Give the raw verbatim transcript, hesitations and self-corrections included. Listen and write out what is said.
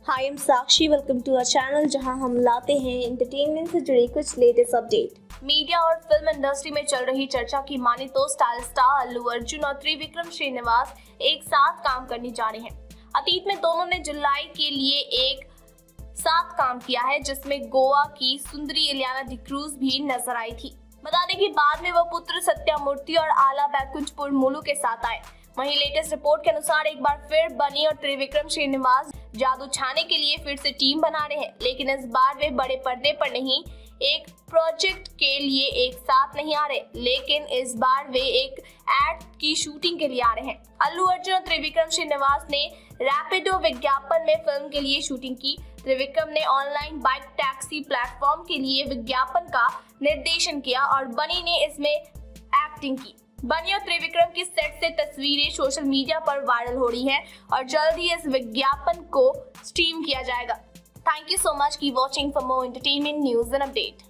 Hi, I am Sakshi. Welcome to our channel, जहां हम लाते हैं एंटरटेनमेंट से जुड़े कुछ लेटेस्ट अपडेट। मीडिया और फिल्म इंडस्ट्री में चल रही चर्चा की माने तो स्टार स्टार अल्लू अर्जुन और त्रिविक्रम श्रीनिवास एक साथ काम करने जा रहे हैं। अतीत में दोनों ने जुलाई के लिए एक साथ काम किया है, जिसमें गोवा की सुंदरी इलियाना डिक्रूज भी नजर आई थी। बता दें कि बाद में वो पुत्र सत्यामूर्ति और आला बैकुंठपुर मुलू के साथ आए। वहीं लेटेस्ट रिपोर्ट के अनुसार एक बार फिर बनी और त्रिविक्रम श्रीनिवास जादू छाने के लिए फिर से टीम बना रहे हैं, लेकिन इस बार वे बड़े पर्दे पर नहीं, एक प्रोजेक्ट के लिए एक साथ नहीं आ रहे, लेकिन इस बार वे एक एड की शूटिंग के लिए आ रहे हैं। अल्लू अर्जुन और त्रिविक्रम श्रीनिवास ने रैपिडो विज्ञापन में फिल्म के लिए शूटिंग की। त्रिविक्रम ने ऑनलाइन बाइक टैक्सी प्लेटफॉर्म के लिए विज्ञापन का निर्देशन किया और बनी ने इसमें एक्टिंग की। बनी और त्रिविक्रम की सेट से तस्वीरें सोशल मीडिया पर वायरल हो रही हैं और जल्द ही इस विज्ञापन को स्ट्रीम किया जाएगा। थैंक यू सो मच की watching for more entertainment news and update.